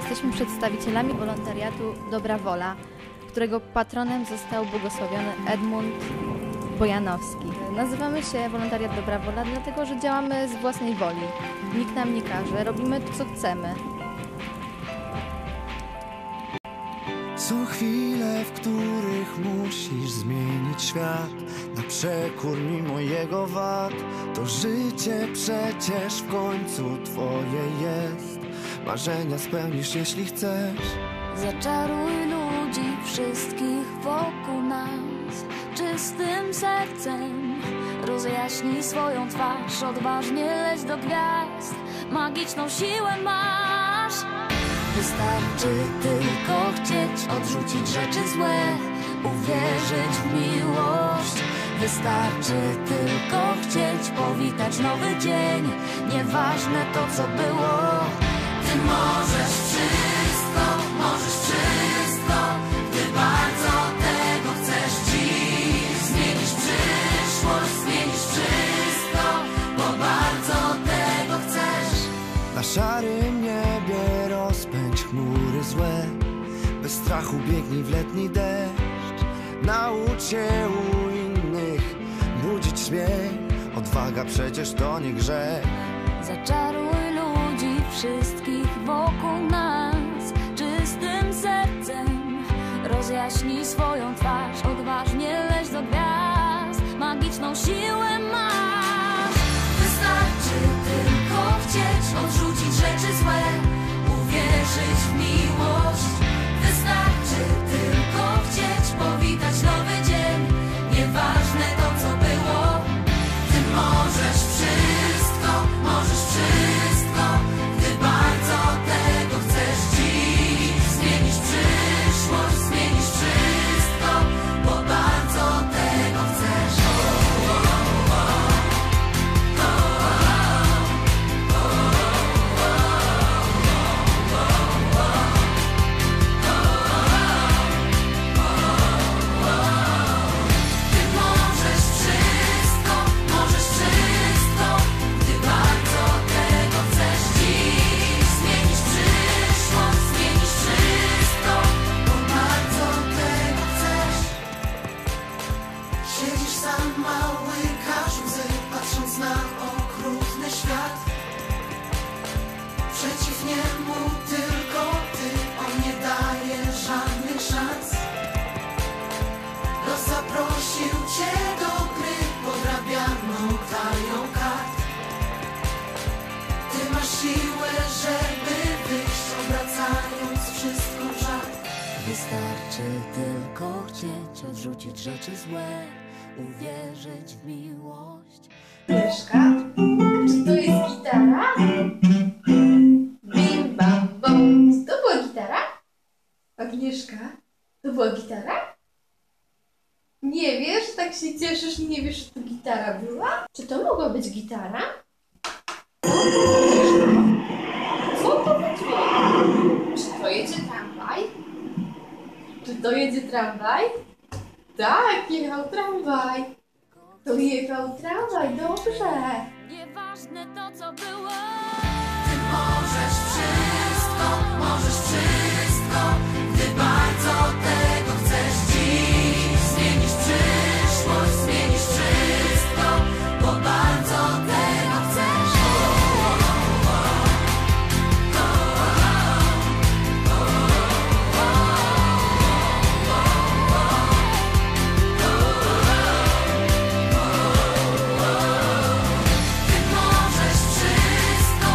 Jesteśmy przedstawicielami wolontariatu Dobra Wola, którego patronem został błogosławiony Edmund Bojanowski. Nazywamy się Wolontariat Dobra Wola, dlatego że działamy z własnej woli. Nikt nam nie każe, robimy to, co chcemy. Są chwile, w których musisz zmienić świat na przekór mimo jego wad. To życie przecież w końcu twoje jest. Marzenia spełnisz, jeśli chcesz. Zaczaruj ludzi wszystkich wokół nas czystym sercem. Rozjaśnij swoją twarz, odważnie leć do gwiazd. Magiczną siłę masz. Wystarczy tylko chcieć odrzucić rzeczy złe, uwierzyć w miłość. Wystarczy tylko chcieć powitać nowy dzień. Nieważne to, co było. Ty możesz wszystko, gdy bardzo tego chcesz dziś. Zmienisz przyszłość, zmienisz wszystko, bo bardzo tego chcesz. Na szarym niebie rozpędź chmury złe. Bez strachu biegnij w letni deszcz. Naucz się u innych budzić śmiech. Odwaga przecież to nie grzech. Zaczaruj ludzi wszystkich wokół nas czystym sercem. Rozjaśnij swoją twarz, odważnie leć do gwiazd. Magiczną siłę masz. Wystarczy tylko chcieć odrzucić rzeczy złe, uwierzyć w miłość. Wystarczy tylko chcieć powitać nowy dzień. Nieważne to, co było. Ty możesz wszystko, gdy bardzo tego chcesz dziś. Zmienisz przyszłość, zmienisz wszystko, bo bardzo tego chcesz. Ty możesz wszystko, gdy bardzo tego chcesz dziś. Zmienisz przyszłość, zmienisz wszystko, bo bardzo tego chcesz. Siedzisz sam mały, każ łzy, patrząc na okrutny świat. Przeciw niemu tylko ty, on nie daje żadnych szans. Los zaprosił cię do gry, podrabianą talią kart. Ty masz siłę, żeby wyjść, obracając wszystko w żart. Wystarczy tylko chcieć odrzucić rzeczy złe, uwierzyć w miłość. Agnieszka, czy to jest gitara? Bim bam bom. Czy to była gitara? Agnieszka, to była gitara? Nie wiesz? Tak się cieszysz i nie wiesz, że to gitara była? Czy to mogła być gitara? Co to za dźwięk? Czy to jedzie tramwaj? Czy to jedzie tramwaj? Tak, jechał tramwaj. To jechał tramwaj, dobrze. Nieważne to, co było. Ty możesz wszystko, gdy bardzo tego chcesz dziś. Zmienisz przyszłość, zmienisz wszystko, bo bardzo tego chcesz. Ty możesz wszystko,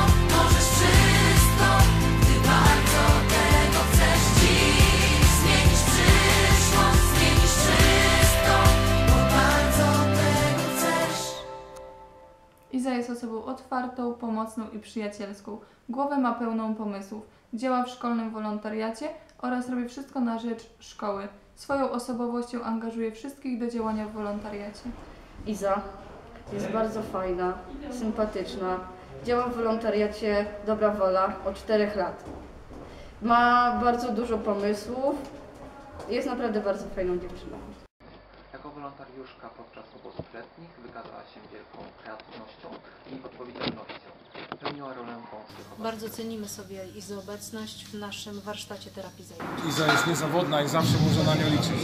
gdy bardzo tego chcesz dziś. Zmienisz przyszłość, zmienisz wszystko, bo bardzo tego chcesz. Iza jest osobą otwartą, pomocną i przyjacielską. Głowę ma pełną pomysłów. Działa w szkolnym wolontariacie oraz robi wszystko na rzecz szkoły. Swoją osobowością angażuje wszystkich do działania w wolontariacie. Iza jest bardzo fajna, sympatyczna. Działa w wolontariacie Dobra Wola od 4 lat. Ma bardzo dużo pomysłów. Jest naprawdę bardzo fajną dziewczyną. Jako wolontariuszka podczas obozów letnich wykazała się wielką kreatywnością i odpowiedzialnością. Pełniła pełniła rolę pomocnika? Bardzo cenimy sobie Izy obecność w naszym warsztacie terapii zajęczej. Iza jest niezawodna i zawsze można na nią liczyć.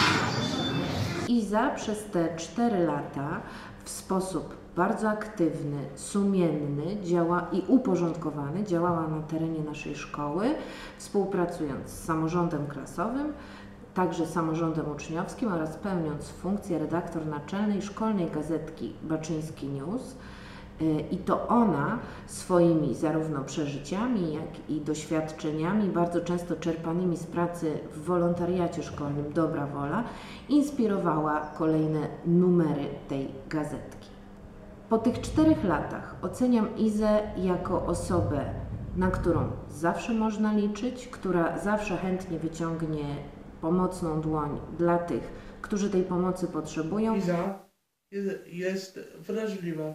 Iza przez te 4 lata w sposób bardzo aktywny, sumienny i uporządkowany działała na terenie naszej szkoły, współpracując z samorządem klasowym, także samorządem uczniowskim oraz pełniąc funkcję redaktor naczelnej szkolnej gazetki Baczyński News. I to ona swoimi zarówno przeżyciami, jak i doświadczeniami, bardzo często czerpanymi z pracy w wolontariacie szkolnym Dobra Wola, inspirowała kolejne numery tej gazetki. Po tych 4 latach oceniam Izę jako osobę, na którą zawsze można liczyć, która zawsze chętnie wyciągnie pomocną dłoń dla tych, którzy tej pomocy potrzebują. Iza jest wrażliwa,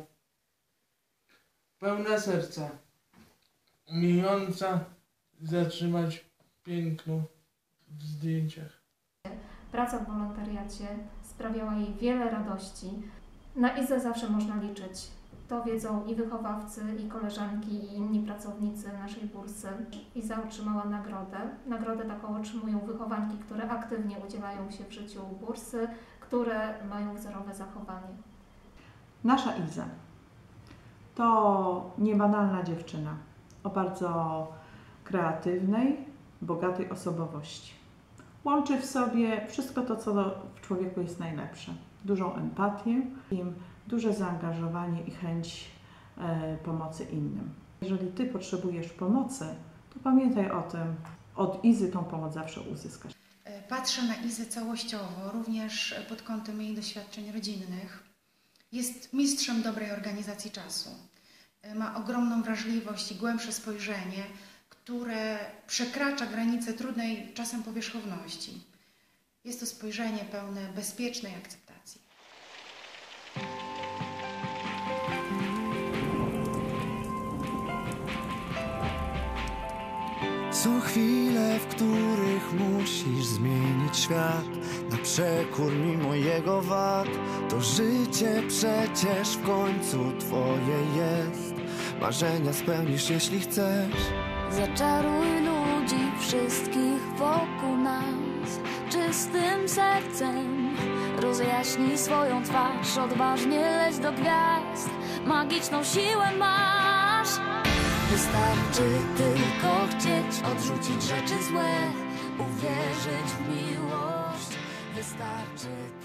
pełna serca, umiejąca zatrzymać piękno w zdjęciach. Praca w wolontariacie sprawiała jej wiele radości. Na Izę zawsze można liczyć. To wiedzą i wychowawcy, i koleżanki, i inni pracownicy naszej bursy. Iza otrzymała nagrodę. Nagrodę taką otrzymują wychowanki, które aktywnie udzielają się w życiu bursy, które mają wzorowe zachowanie. Nasza Iza to niebanalna dziewczyna o bardzo kreatywnej, bogatej osobowości. Łączy w sobie wszystko to, co w człowieku jest najlepsze. Dużą empatię, duże zaangażowanie i chęć pomocy innym. Jeżeli Ty potrzebujesz pomocy, to pamiętaj o tym, od Izy tą pomoc zawsze uzyskasz. Patrzę na Izę całościowo, również pod kątem jej doświadczeń rodzinnych. Jest mistrzem dobrej organizacji czasu. Ma ogromną wrażliwość i głębsze spojrzenie, które przekracza granice trudnej czasem powierzchowności. Jest to spojrzenie pełne bezpiecznej akceptacji. Są chwile, w których musisz zmienić świat na przekór mimo jego wad. To życie przecież w końcu twoje jest. Marzenia spełnisz, jeśli chcesz. Zaczaruj ludzi wszystkich wokół nas czystym sercem. Rozjaśnij swoją twarz, odważnie leć do gwiazd. Magiczną siłę masz. Wystarczy tylko chcieć odrzucić rzeczy złe, uwierzyć w miłość. Wystarczy